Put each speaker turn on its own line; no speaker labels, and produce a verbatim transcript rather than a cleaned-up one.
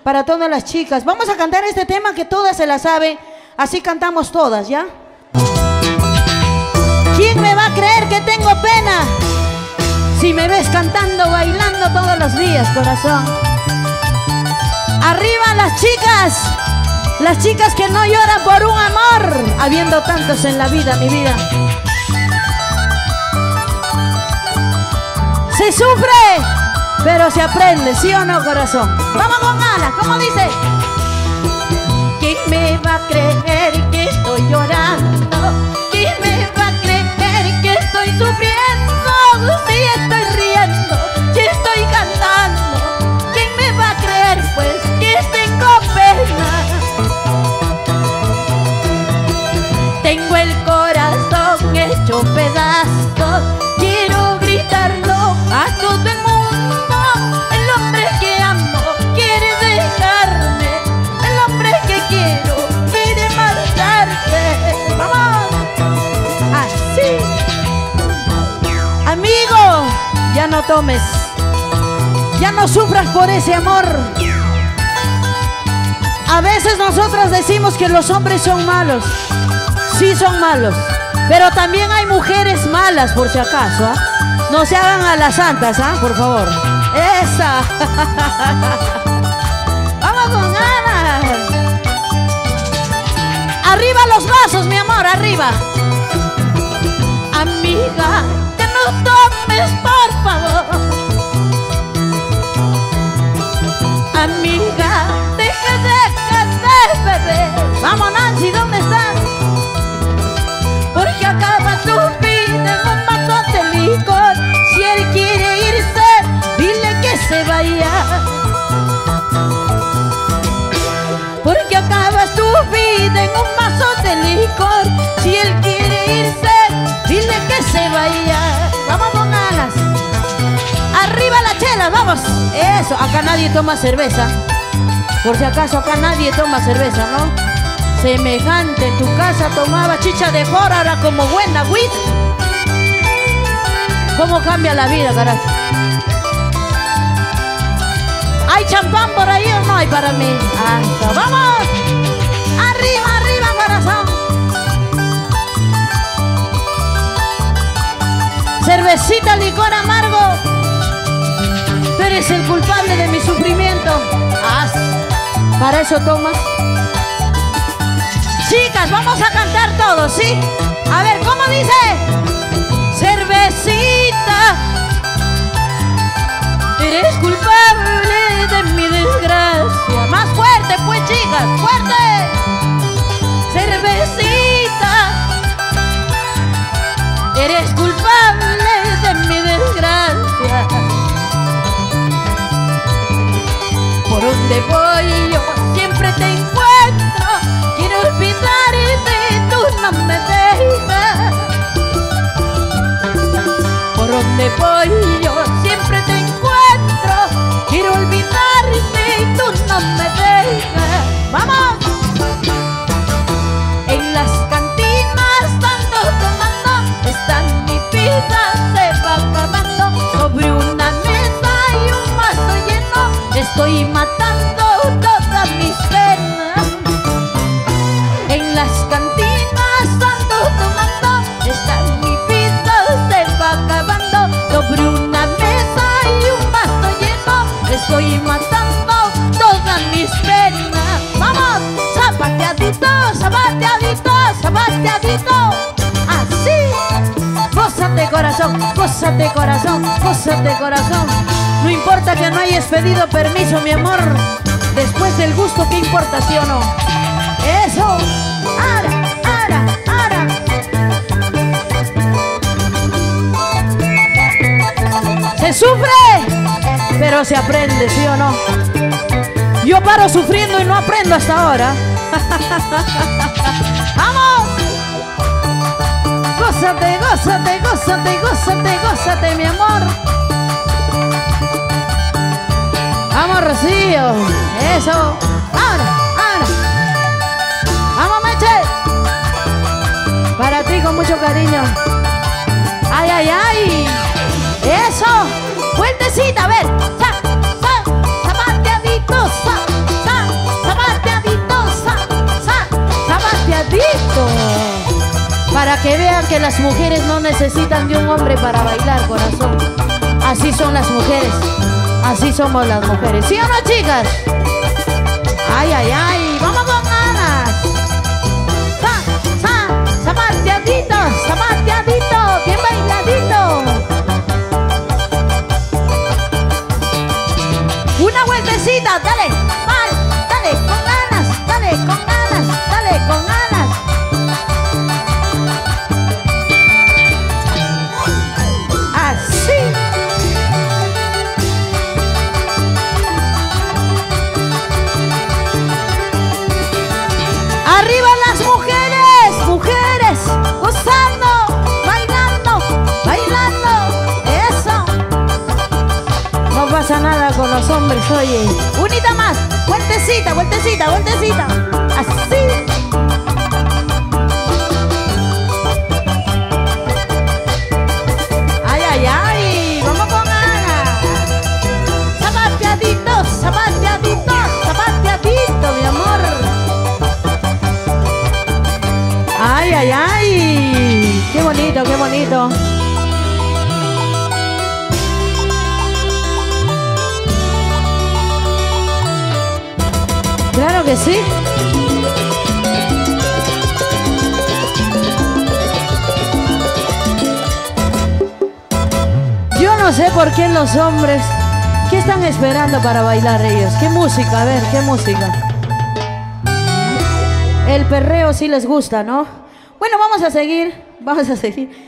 para todas las chicas. Vamos a cantar este tema que todas se la saben. Así cantamos todas, ¿ya? ¿Quién me va a creer que tengo pena si me ves cantando, bailando todos los días, corazón? Arriba las chicas, las chicas que no lloran por un amor, habiendo tantos en la vida, mi vida. Se sufre, pero se aprende, ¿sí o no, corazón? Vamos con ganas, ¿cómo dice? ¿Quién me va a creer que estoy llorando? ¿Quién me va a creer que estoy sufriendo? Si estoy riendo, si estoy cantando. ¿Quién me va a creer pues que tengo pena? Tengo el corazón hecho pedazos. Quiero gritarlo a todo el mundo. El hombre que amo quiere dejarme. El hombre que quiero quiere marcharse. ¡Vamos! Así. Amigo, ya no tomes. Ya no sufras por ese amor. A veces nosotras decimos que los hombres son malos. Sí son malos. Pero también hay mujeres malas, por si acaso, ¿ah? No se hagan a las santas, ¿ah? Por favor. ¡Esa! ¡Vamos con ganas! ¡Arriba los vasos, mi amor! ¡Arriba! Amiga, que no tomes, por favor. Amiga, deja, deja de beber. ¡Vamos, Nancy! ¿Dónde estás? Porque acaba su vida en un vaso de licor. Si él quiere irse, dile que se vaya. Porque acaba su vida en un vaso de licor. Si él quiere irse, dile que se vaya. Vamos con ganas. Arriba la chela, vamos. Eso, acá nadie toma cerveza. Por si acaso acá nadie toma cerveza, ¿no? Semejante, en tu casa tomaba chicha de fora, ahora como buena whisky. ¿Cómo cambia la vida, carajo? ¿Hay champán por ahí o no hay para mí? Hasta, ¡vamos! ¡Arriba, arriba, corazón! Cervecita, licor amargo. Tú eres el culpable de mi sufrimiento. Ah, ¿para eso tomas? Chicas, vamos a cantar todos, ¿sí? A ver, ¿cómo dice? Cervecita, eres culpable de mi desgracia. Más fuerte, pues, chicas, fuerte. Cervecita, eres culpable de mi desgracia. Por donde voy yo siempre te encuentro. Quiero olvidarte, tú no me dejas. Por donde voy yo siempre te encuentro. Quiero olvidarte y tú no me dejas. ¡Vamos! En las cantinas ando tomando, esta mi vida se va acabando. Sobre una mesa y un vaso lleno, estoy matando todas mis penas. En las cantinas ando tomando, esta mi vida se va acabando. Sobre una mesa y un vaso lleno, estoy matando todas mis penas. ¡Vamos! Zapateadito, zapateadito, zapateadito. Así. Gózate, corazón, gózate, corazón, gózate, corazón. No importa que no hayas pedido permiso, mi amor. Después del gusto, ¿qué importa, sí o no? ¡Eso! ¡Ara, ara, ara! Se sufre, pero se aprende, ¿sí o no? Yo paro sufriendo y no aprendo hasta ahora. ¡Vamos! Gózate, gózate, gózate, gózate, gózate, mi amor. Vamos, Rocío. Eso. Ahora, ahora. Vamos, Meche. Para ti con mucho cariño. Ay, ay, ay. Eso. Vueltecita, a ver. Sa, sa, zapateadito, sa, Para que vean que las mujeres no necesitan de un hombre para bailar, corazón. Así son las mujeres. Así somos las mujeres. ¿Sí o no, chicas? Ay, ay, ay. Vamos con ganas. Sa, sa, zapateadito, zapateadito, bien bailadito. Una vueltecita, dale, mal, dale, con ganas, dale, con ganas, dale, con ganas. Así. Arriba las mujeres, mujeres, gozando, bailando, bailando, eso. No pasa nada con los hombres, oye. Unita más, vueltecita, vueltecita, vueltecita. Así. Ay, ay, ay, vamos con ganas. Zapateadito, zapateadito, zapateadito, mi amor. Ay, ay, ay. Qué bonito, qué bonito. Claro que sí. Yo no sé por qué los hombres, ¿qué están esperando para bailar ellos? ¿Qué música? A ver, ¿qué música? El perreo sí les gusta, ¿no? Bueno, vamos a seguir, vamos a seguir.